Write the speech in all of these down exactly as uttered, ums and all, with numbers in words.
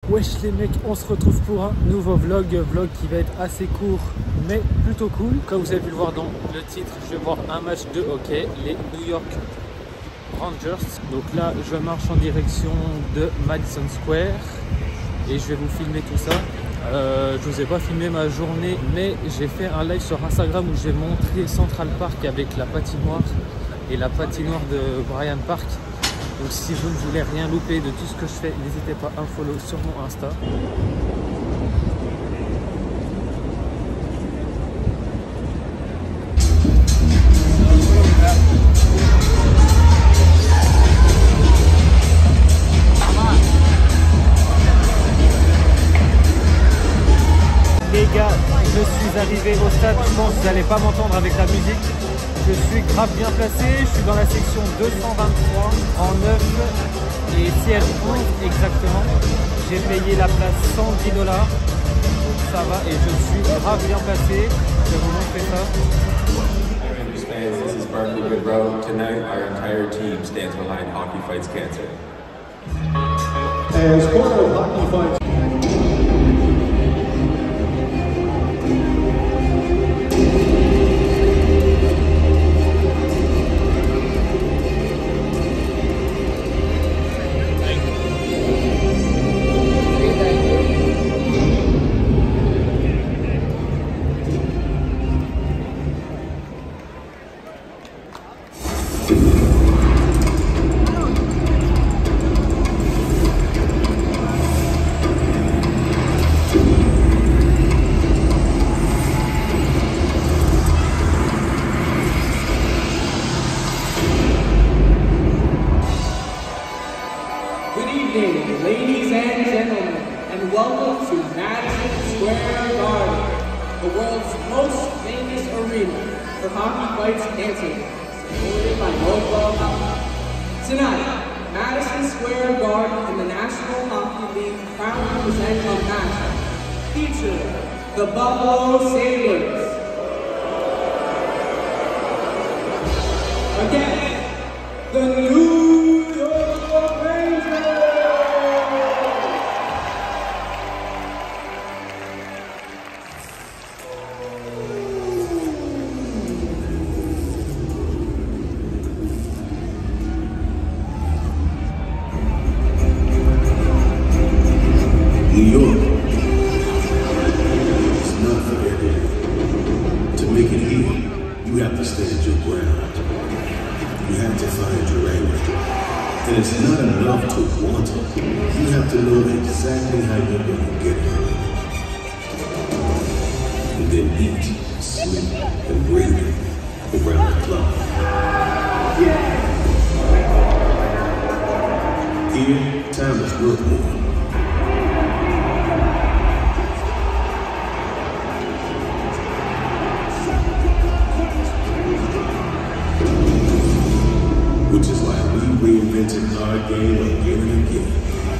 Wesh les mecs, on se retrouve pour un nouveau vlog, vlog qui va être assez court mais plutôt cool. Comme vous avez pu le voir dans le titre, je vais voir un match de hockey, les New York Rangers. Donc là, je marche en direction de Madison Square et je vais vous filmer tout ça. Euh, je vous ai pas filmé ma journée, mais j'ai fait un live sur Instagram où j'ai montré Central Park avec la patinoire et la patinoire de Bryant Park. Donc si vous ne voulez rien louper de tout ce que je fais, n'hésitez pas à follow sur mon Insta. Les gars, je suis arrivé au stade, je pense que vous n'allez pas m'entendre avec la musique. Je suis grave bien placé, je suis dans la section deux cent vingt-trois en neuf et siège onze exactement. J'ai payé la place cent dix dollars, donc ça va et je suis grave bien placé. Je vais vous montrer ça. This is Barkley Goodrow. Tonight, our entire team stands behind Hockey Fights Cancer. As part of Hockey Fights. Ladies and gentlemen, and welcome to Madison Square Garden, the world's most famous arena for Hockey Fights Cancer, supported by Northwell Health. Tonight, Madison Square Garden and the National Hockey League proudly present a match featuring the Buffalo Sabres against the New York Rangers. New York is not for everyone. To make it here, you have to stand your ground. You have to find your angle. And it's not enough to want it. You have to know exactly how you're going to get it. And then eat, sleep, and breathe around the clock. Here, time is worth more. Which is why we reinvented our game again and again.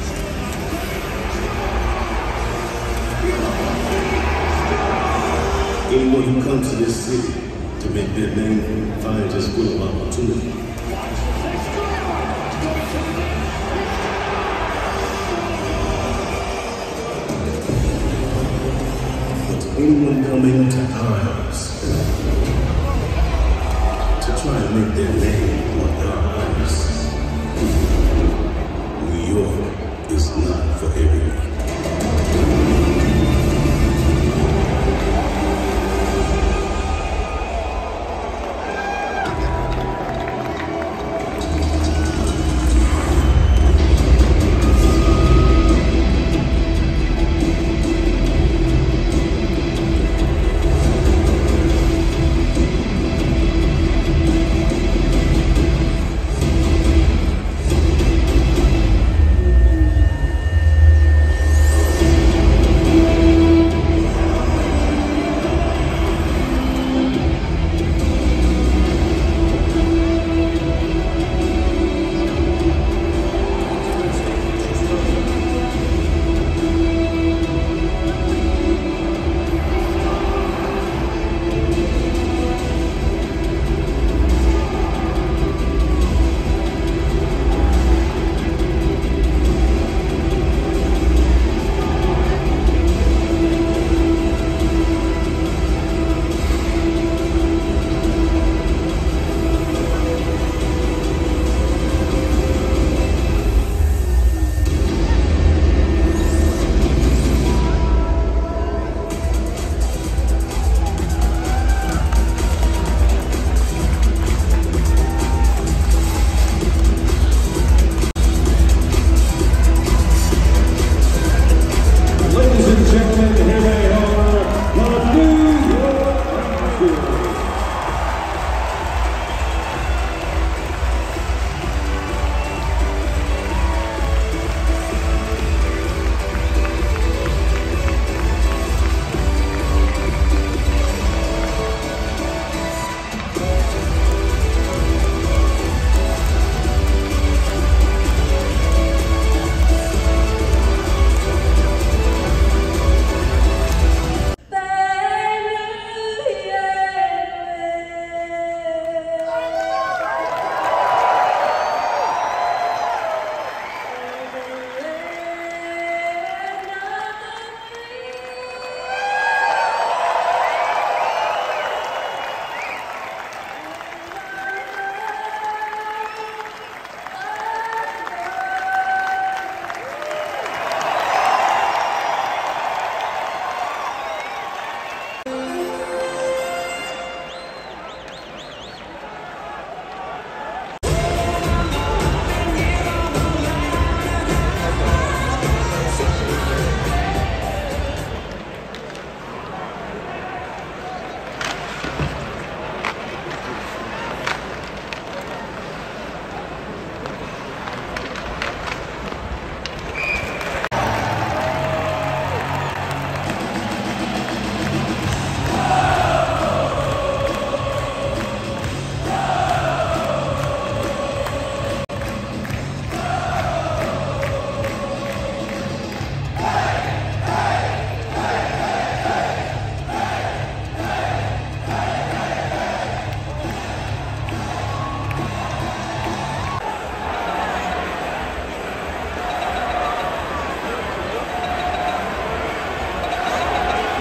Anyone who comes to this city to make their name finds us full of opportunity. But anyone coming to ours to try and make their name on our ice, New York is not for everyone.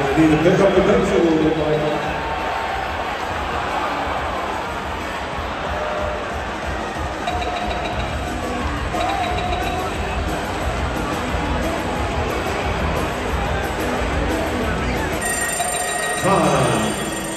I need to pick up the pace a little bit, Michael. Time.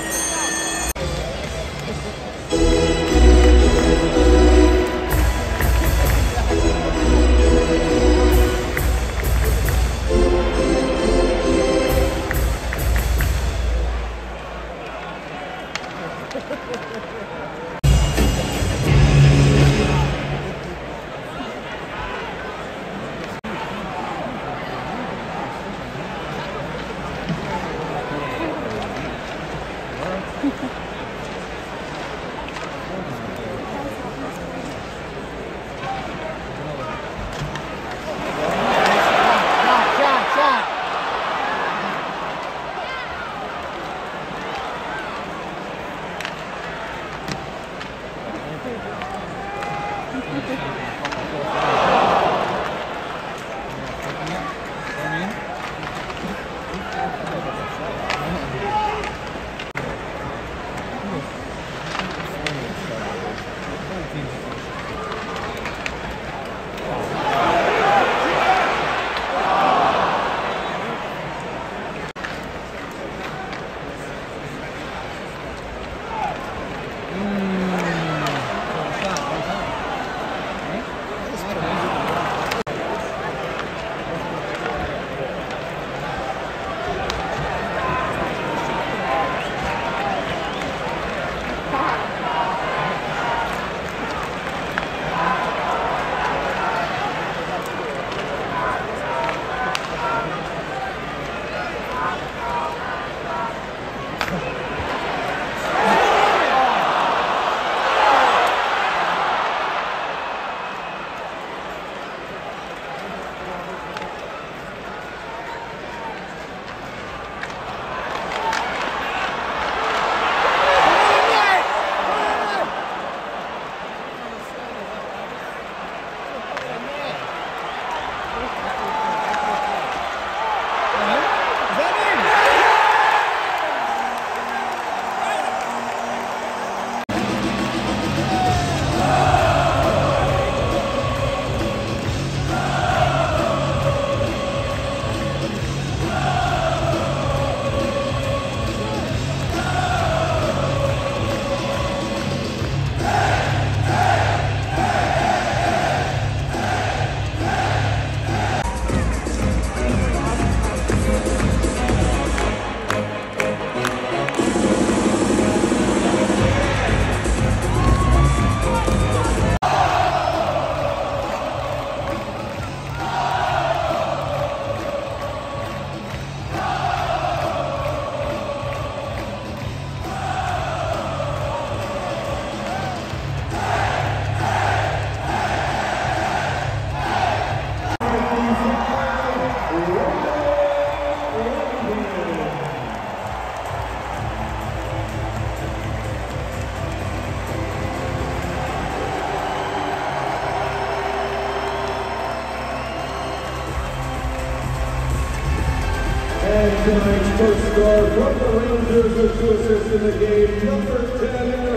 And tonight's first star from the Rangers with two assists in the game, number ten,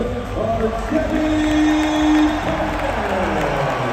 Artemi Panarin.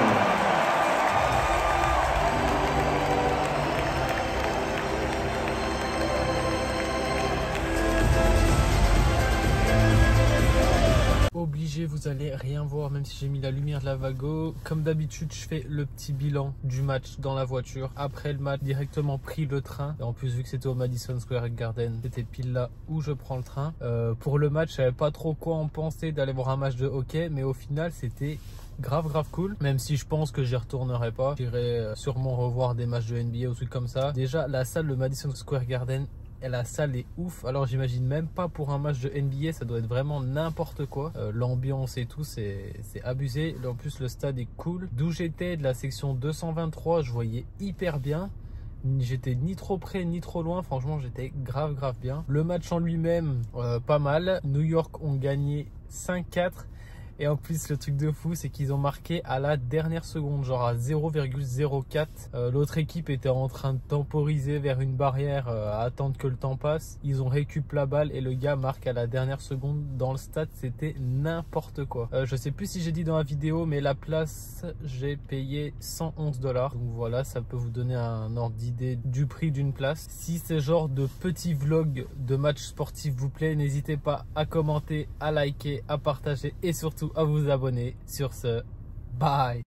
Obligé, vous allez rien voir même si j'ai mis la lumière de la Vago. Comme d'habitude, je fais le petit bilan du match dans la voiture. Après le match, directement pris le train. Et en plus, vu que c'était au Madison Square Garden, c'était pile là où je prends le train. Euh, pour le match, je savais pas trop quoi en penser d'aller voir un match de hockey, mais au final, c'était grave grave cool, même si je pense que j'y retournerai pas. J'irai sûrement revoir des matchs de N B A ou trucs comme ça. Déjà, la salle de Madison Square Garden, et la salle est ouf. Alors j'imagine même pas pour un match de N B A, ça doit être vraiment n'importe quoi. Euh, l'ambiance et tout, c'est abusé. En plus le stade est cool. D'où j'étais, de la section deux cent vingt-trois, je voyais hyper bien. J'étais ni trop près ni trop loin, franchement j'étais grave grave bien. Le match en lui-même, euh, pas mal. New York ont gagné cinq quatre. Et en plus, le truc de fou, c'est qu'ils ont marqué à la dernière seconde, genre à zéro virgule zéro quatre. Euh, L'autre équipe était en train de temporiser vers une barrière euh, à attendre que le temps passe. Ils ont récup la balle et le gars marque à la dernière seconde. Dans le stade, c'était n'importe quoi. Euh, je sais plus si j'ai dit dans la vidéo, mais la place, j'ai payé cent onze dollars. Donc voilà, ça peut vous donner un ordre d'idée du prix d'une place. Si ce genre de petits vlogs de matchs sportifs vous plaît, n'hésitez pas à commenter, à liker, à partager et surtout à vous abonner. Sur ce, bye!